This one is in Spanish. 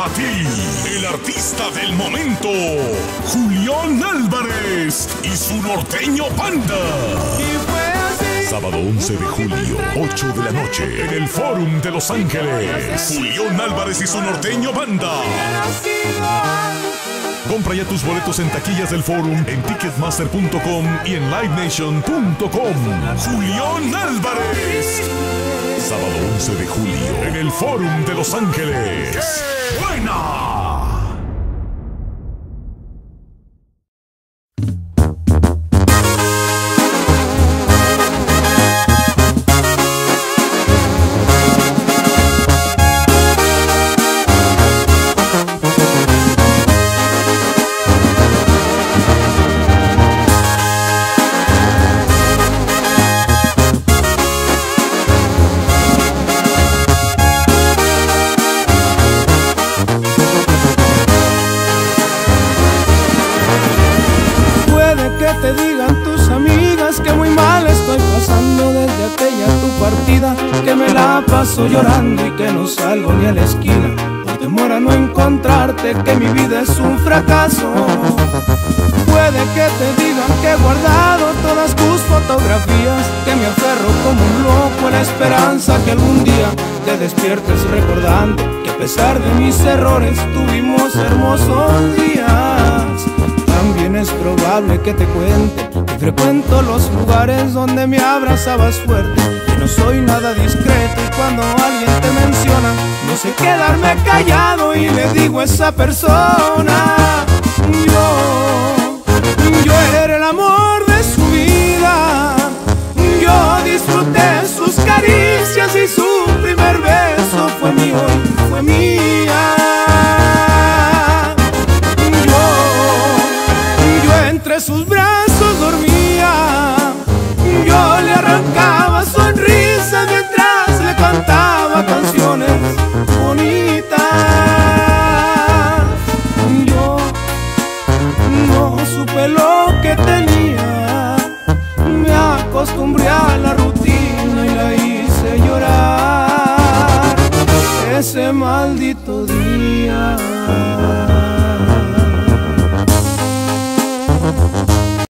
a ti, el artista del momento, Julián Álvarez y su norteño banda. Sábado 11 de julio, 8 de la noche, en el Fórum de Los Ángeles. Julián Álvarez y su norteño banda. Compra ya tus boletos en taquillas del Fórum, en Ticketmaster.com y en LiveNation.com. Julián Álvarez. Sábado 11 de julio, en el Fórum de Los Ángeles. ¡Qué buena! Te digan tus amigas que muy mal estoy pasando desde aquella tu partida, que me la paso llorando y que no salgo ni a la esquina por temor a no encontrarte, que mi vida es un fracaso. Puede que te digan que he guardado todas tus fotografías, que me aferro como un loco a la esperanza que algún día te despiertes recordando que a pesar de mis errores tuvimos hermosos días. También es probable que te cuente que frecuento los lugares donde me abrazabas fuerte, que no soy nada discreto y cuando alguien te menciona no sé quedarme callado y le digo a esa persona: yo era el amor de su vida, yo disfruté sus caricias y su primer beso fue mío y fue mía. Entre sus brazos dormía, yo le arrancaba sonrisas mientras le cantaba canciones bonitas. Yo no supe lo que tenía, me acostumbré a la rutina y la hice llorar ese maldito día.